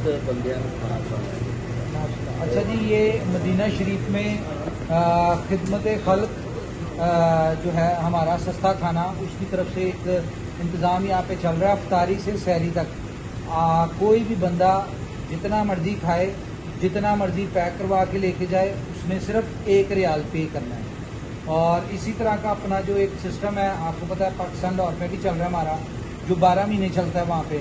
बंदियां खाना खिलाना। अच्छा जी, ये मदीना शरीफ में खिदमत खल्क जो है हमारा सस्ता खाना, उसकी तरफ से एक इंतज़ाम यहाँ पे चल रहा है। अफ्तारी से सहरी तक कोई भी बंदा जितना मर्जी खाए, जितना मर्जी पैक करवा के लेके जाए, उसने सिर्फ 1 रियाल पे करना है। और इसी तरह का अपना जो एक सिस्टम है, आपको पता है पाकिस्तान लाहौर में भी चल रहा है हमारा, जो 12 महीने चलता है वहाँ पे।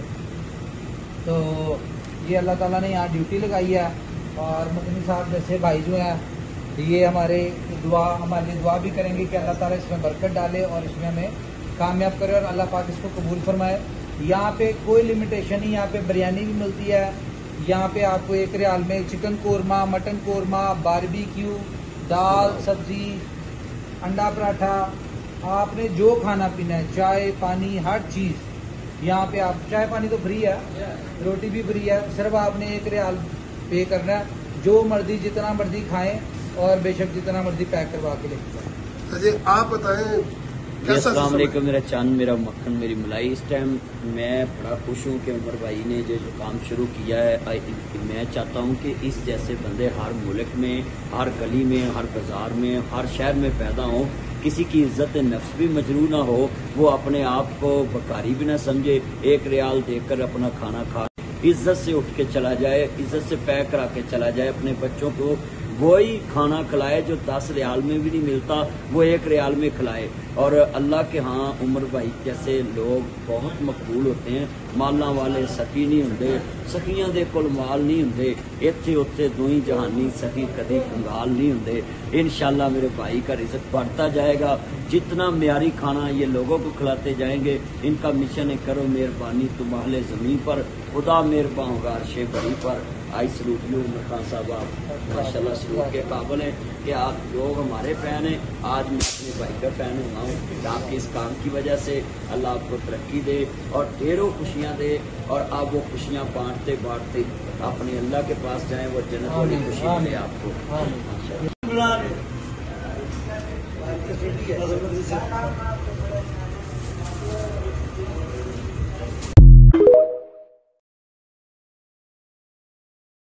तो ये अल्लाह ताला ने यहाँ ड्यूटी लगाई है। और मदनी साहब जैसे भाई जो हैं, ये हमारे लिए दुआ भी करेंगे कि अल्लाह ताला इसमें बरकत डाले और इसमें हमें कामयाब करे और अल्लाह पाक इसको कबूल फरमाए। यहाँ पे कोई लिमिटेशन नहीं, यहाँ पे बिरयानी भी मिलती है। यहाँ पे आपको 1 रियाल में chicken korma, mutton korma, barbecue, दाल, सब्जी, अंडा पराठा, आपने जो खाना पीना है, चाय पानी, हर चीज़ यहाँ पे आप, चाय पानी तो फ्री है, रोटी भी फ्री है, सिर्फ आपने 1 रियाल पे करना है। जो मर्जी जितना मर्जी खाएं और बेशक जितना मर्जी पैक करवा के लेके जाए। अजय आप बताएं अस्सलाम वालेकुम, मेरा चांद, मेरा मक्खन, मेरी मलाई। इस टाइम मैं बड़ा खुश हूँ कि उमर भाई ने जो काम शुरू किया है। मैं चाहता हूँ कि इस जैसे बंदे हर मुल्क में, हर गली में, हर बाजार में, हर शहर में पैदा हों। किसी की इज्जत नफ्स भी मजरू ना हो, वो अपने आप को बकारी भी ना समझे, 1 रियाल देकर अपना खाना खा, इज्जत से उठ के चला जाए, इज्जत से पैक करा के चला जाए। अपने बच्चों को वही खाना खिलाए जो 10 रियाल में भी नहीं मिलता, वो 1 रियाल में खिलाए। और अल्लाह के हाँ उमर भाई जैसे लोग बहुत मकबूल होते हैं। माला वाले सखी नहीं होंगे, सखियां दे कोल माल नहीं होंगे, इत्थे उत्थे दोई जहानी सखी कदी कंगाल नहीं होंगे। इंशाल्लाह मेरे भाई का रिज़्क बढ़ता जाएगा। जितना म्यारी खाना ये लोगों को खिलाते जाएंगे, इनका मिशन है करो मेहरबानी तुम अहले ज़मीन पर, खुदा मेहरबान होगा अर्शे बरी पर। I salute you Umar Khan साहब, आप माशाल्लाह सलूट के काबिल हैं कि आप लोग हमारे फ़ैन हैं। आज मैं अपने भाई का फ़ैन हुआ हूँ। आपके इस काम की वजह से अल्लाह आपको तरक्की दे और ढेरों खुशियाँ दे, और आप वो खुशियाँ बांटते बांटते अपने अल्लाह के पास जाएं, वो जन्नत वाली खुशी मिले आपको।